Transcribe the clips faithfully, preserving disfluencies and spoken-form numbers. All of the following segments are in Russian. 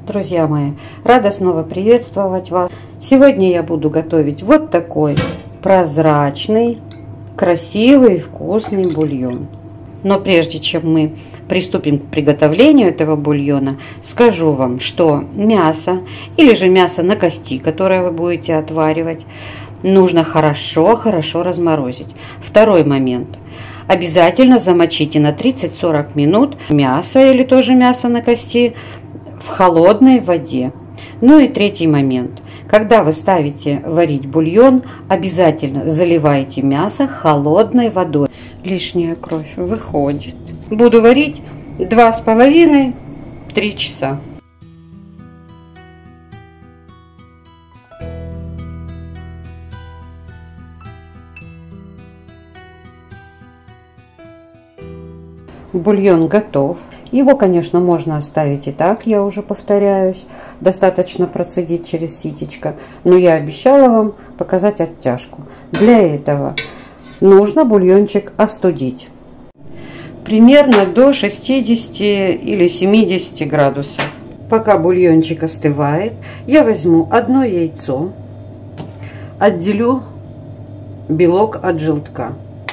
Друзья мои, рада снова приветствовать вас. Сегодня я буду готовить вот такой прозрачный, красивый, вкусный бульон. Но прежде чем мы приступим к приготовлению этого бульона, скажу вам, что мясо или же мясо на кости, которое вы будете отваривать, нужно хорошо-хорошо разморозить. Второй момент. Обязательно замочите на тридцать-сорок минут мясо или тоже мясо на кости в холодной воде. Ну и третий момент. Когда вы ставите варить бульон, обязательно заливайте мясо холодной водой. Лишняя кровь выходит. Буду варить два с половиной-три часа. Бульон готов. Его, конечно, можно оставить и так, я уже повторяюсь. Достаточно процедить через ситечко. Но я обещала вам показать оттяжку. Для этого нужно бульончик остудить. Примерно до шестидесяти или семидесяти градусов. Пока бульончик остывает, я возьму одно яйцо, отделю белок от желтка.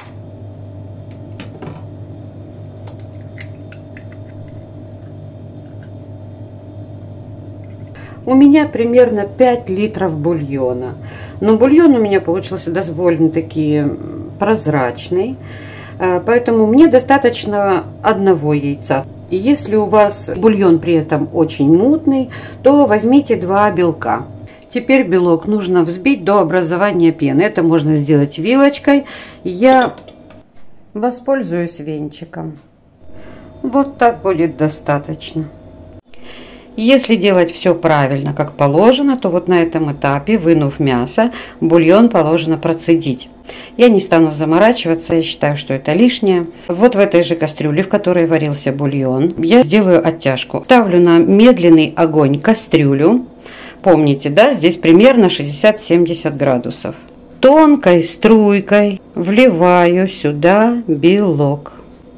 У меня примерно пять литров бульона. Но бульон у меня получился довольно-таки прозрачный. Поэтому мне достаточно одного яйца. И если у вас бульон при этом очень мутный, то возьмите два белка. Теперь белок нужно взбить до образования пены. Это можно сделать вилочкой. Я воспользуюсь венчиком. Вот так будет достаточно. Если делать все правильно, как положено, то вот на этом этапе, вынув мясо, бульон положено процедить. Я не стану заморачиваться, я считаю, что это лишнее. Вот в этой же кастрюле, в которой варился бульон, я сделаю оттяжку. Ставлю на медленный огонь кастрюлю. Помните, да, здесь примерно шестьдесят-семьдесят градусов. Тонкой струйкой вливаю сюда белок.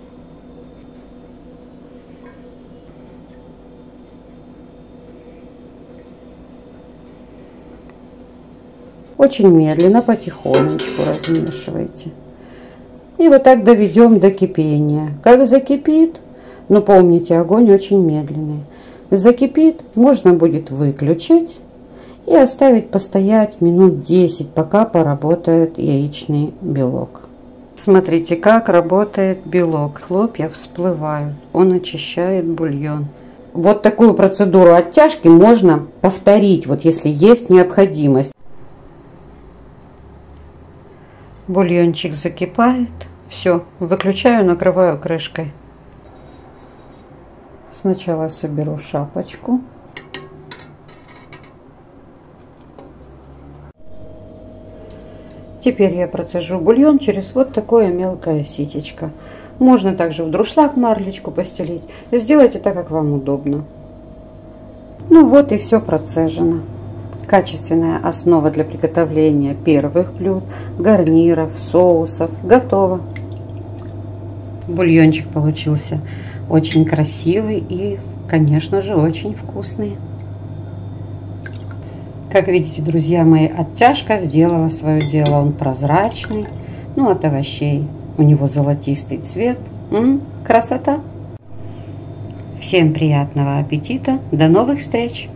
Очень медленно, потихонечку размешивайте. И вот так доведем до кипения. Как закипит, но помните, огонь очень медленный. Закипит, можно будет выключить и оставить постоять минут десять, пока поработает яичный белок. Смотрите, как работает белок. Хлопья всплывают, он очищает бульон. Вот такую процедуру оттяжки можно повторить, вот если есть необходимость. Бульончик закипает. Все, выключаю, накрываю крышкой. Сначала соберу шапочку. Теперь я процежу бульон через вот такое мелкое ситечко. Можно также в друшлаг марлечку постелить. Сделайте так, как вам удобно. Ну вот и все процежено. Качественная основа для приготовления первых блюд, гарниров, соусов готова. Бульончик получился очень красивый и, конечно же, очень вкусный. Как видите, друзья мои, оттяжка сделала свое дело. Он прозрачный, ну от овощей у него золотистый цвет. М-м, красота! Всем приятного аппетита! До новых встреч!